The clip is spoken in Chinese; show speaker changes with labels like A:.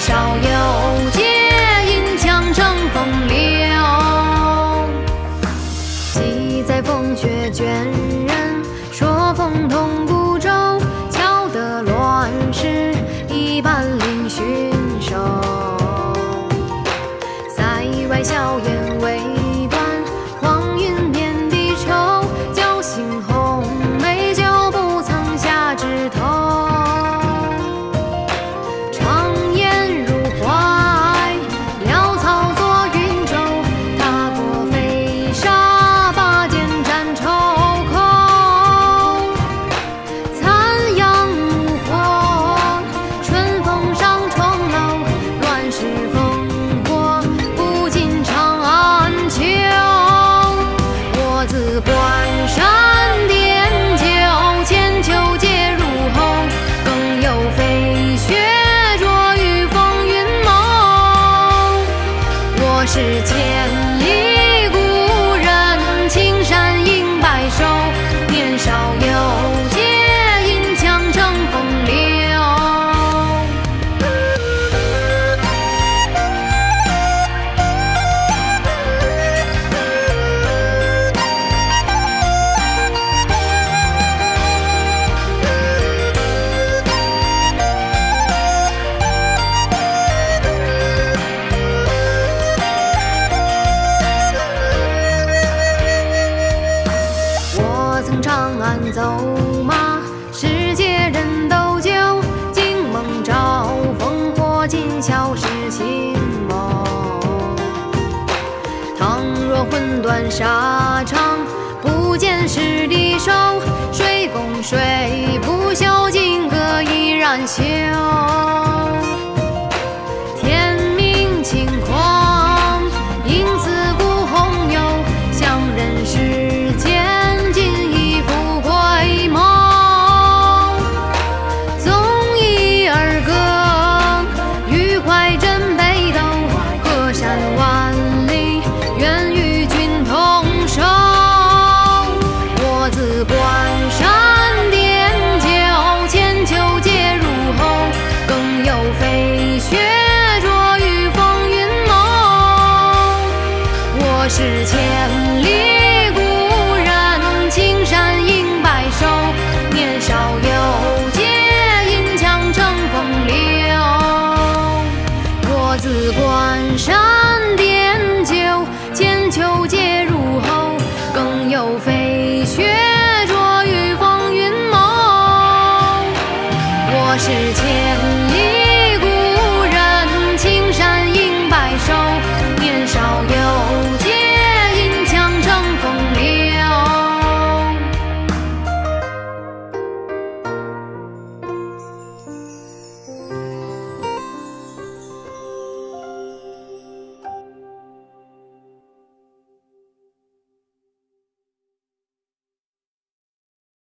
A: 少有节，银枪乘风流。记载风雪倦人，说风同孤舟。巧得乱世，一般领巡守。塞外硝烟未断，黄云面的愁。侥幸红梅酒，不曾下枝头。 关山点酒，千秋皆入喉，更有飞雪着于风云梦。我是千里故人，青山迎白首。年少有节，银枪乘风流。 长安走马，世界人斗酒。惊梦照烽火，今宵是清梦。倘若魂断沙场，不见十里手。谁攻谁不休，金戈依然休。天明轻狂，应自古红游。向人世间。 关山点酒，千秋皆入喉，更有飞雪着于风云梦。我是千里故人，青山迎白首。年少有节，银枪乘风流。我自关山点酒，千秋皆入喉，更有飞雪。 我是千